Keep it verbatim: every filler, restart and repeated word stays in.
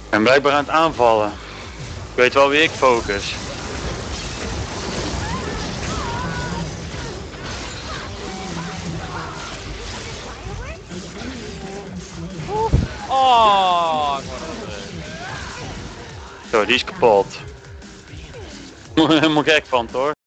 Ik ben blijkbaar aan het aanvallen. Ik weet wel wie ik focus. Oh, ik word er. Zo, die is kapot. Helemaal gek van, hoor.